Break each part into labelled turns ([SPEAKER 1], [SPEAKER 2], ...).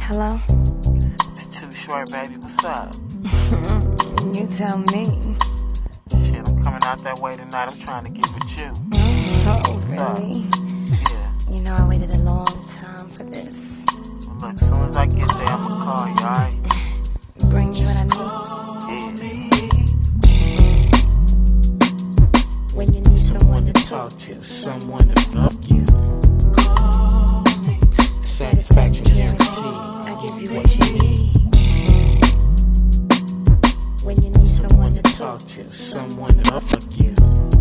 [SPEAKER 1] Hello?
[SPEAKER 2] It's Too Short, baby. What's up?
[SPEAKER 1] You tell me.
[SPEAKER 2] Shit, I'm coming out that way tonight. I'm trying to get with you.
[SPEAKER 1] Oh, really?
[SPEAKER 2] Yeah.
[SPEAKER 1] You know, I waited a long time for this.
[SPEAKER 2] Well, look, as soon as I get there, I'ma call you, alright?
[SPEAKER 1] Bring me what I need. When you need someone to talk to,
[SPEAKER 2] someone to fuck you. Satisfaction guaranteed.
[SPEAKER 1] I give you what you need. When you need someone to talk to,
[SPEAKER 2] someone to fuck you.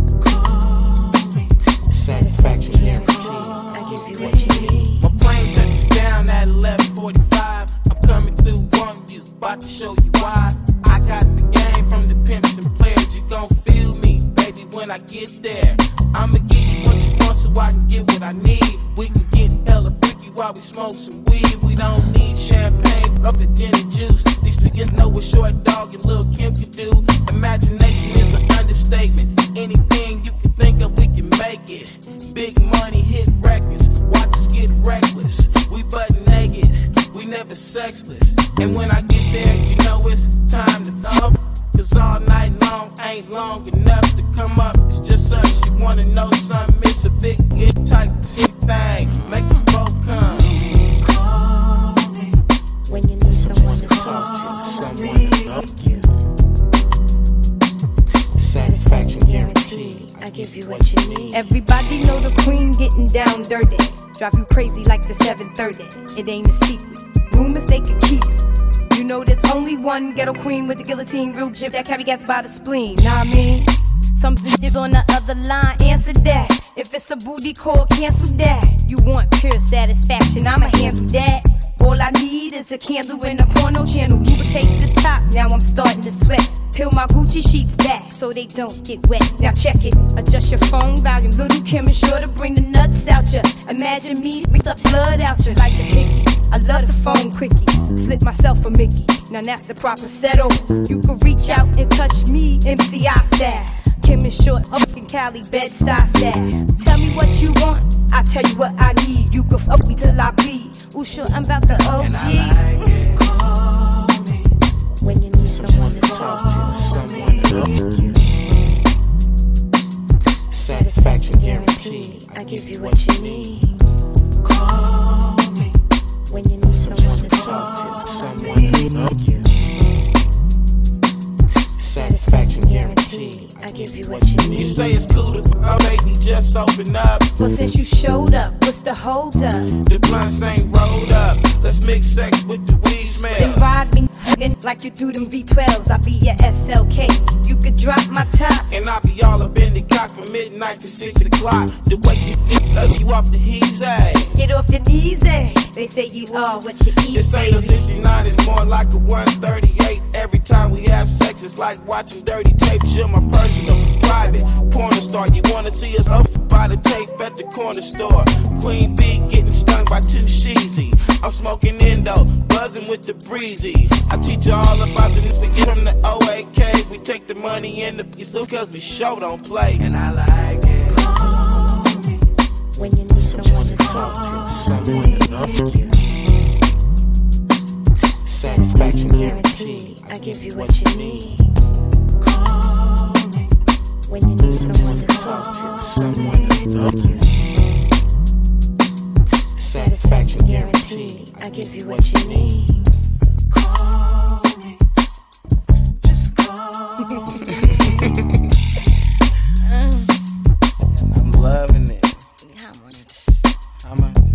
[SPEAKER 2] Satisfaction guaranteed.
[SPEAKER 1] I give you what you need.
[SPEAKER 2] My plane touches down at 11:45. I'm coming through on you, about to show you why. I got the game from the pimps and players. You gon' feel me, baby, when I get there. I'ma give you what you want so I can get what I need. We can get hella freaky while we smoke some weed. We don't need champagne, up the gin and juice. These niggas know what Short Dog and Lil' Kim can do. Imagination is an understatement. Anything you can think of, we can make it. Big money, hit records, watch us get reckless. We butt naked, we never sexless. And when I get there, you know it's time to go. Cause all night long ain't long enough to come up. It's just us, you wanna know something? It's a big hit type of thing. Make us both come.
[SPEAKER 1] When you need someone to talk to,
[SPEAKER 2] someone to fuck you. Satisfaction guaranteed.
[SPEAKER 1] I give you what you need.
[SPEAKER 3] Everybody know the queen getting down dirty. Drive you crazy like the 730. It ain't a secret. Rumors they could keep it. You know there's only one ghetto queen with the guillotine, real jib that carry gets by the spleen. Nah, I mean, some is on the other line. Answer that. If it's a booty call, cancel that. You want pure satisfaction? I'ma handle that. All I need is a candle and a porno channel. Lubricate the top. Now I'm starting to sweat. Peel my Gucci sheets back so they don't get wet. Now check it. Adjust your phone volume. Little Kim is sure to bring the nuts out ya. Imagine me with up blood out ya like a hickey. I love the phone quickie. Slip myself a Mickey. Now that's the proper settle. You can reach out and touch me, MCI style. Kim is short, up in Cali, Bed-Stuy style. Tell me what you want, I tell you what I need. You can fuck me till I bleed. Ooh, sure, I'm about the OG.
[SPEAKER 1] When you need someone to talk to,
[SPEAKER 2] someone to fuck you. Satisfaction guaranteed.
[SPEAKER 1] I give you what you need. When you need someone to talk to,
[SPEAKER 2] someone to fuck you. Satisfaction guaranteed.
[SPEAKER 1] I give you what you need.
[SPEAKER 2] You say it's cool to fuck, baby, just open up.
[SPEAKER 3] Well, since you showed up, what's the hold up?
[SPEAKER 2] The blunts ain't rolled up. Let's mix sex with the weed smell.
[SPEAKER 3] Then ride me like you do them V12s. I be your SLK. You could drop my top.
[SPEAKER 2] And I be all up in the cock from midnight to 6 o'clock. The way you does you off the easy.
[SPEAKER 3] Get off your knees, eh? They say you are what you eat.
[SPEAKER 2] This ain't a 69, it's more like a 138. Every time we have sex, it's like watching dirty tapes. You're my personal, private porn star. You wanna see us up by the tape at the corner store. Queen Bee getting stung by 2 sheezy. I'm smoking Indo, buzzing with the breezy. I teach you all about the niggas from the OAK. We take the money in the piece cause we show don't play. And I like it.
[SPEAKER 1] When you need someone to talk to,
[SPEAKER 2] someone to fuck you. Satisfaction guaranteed.
[SPEAKER 1] I give you what you need. When you need someone to talk to,
[SPEAKER 2] someone to fuck you. Satisfaction guaranteed.
[SPEAKER 1] I give you what you need.
[SPEAKER 2] Just call me. I'm loving it.
[SPEAKER 1] How much?
[SPEAKER 2] How much?